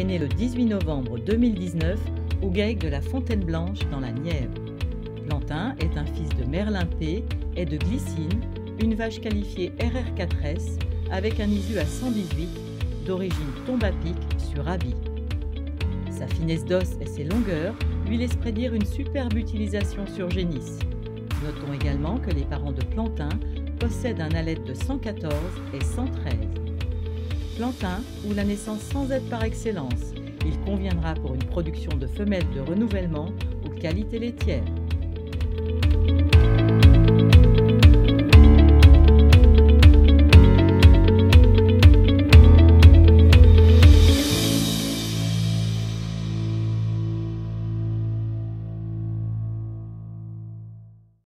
est né le 18 novembre 2019 au GAEC de la Fontaine-Blanche dans la Nièvre. Plantin est un fils de Merlin P et de Glycine, une vache qualifiée RR4S avec un ISU à 118 d'origine tombe à pic sur habit. Sa finesse d'os et ses longueurs lui laissent prédire une superbe utilisation sur génisse. Notons également que les parents de Plantin possèdent un allaitement de 114 et 113. Plantin, ou la naissance sans aide par excellence, il conviendra pour une production de femelles de renouvellement ou de qualité laitière.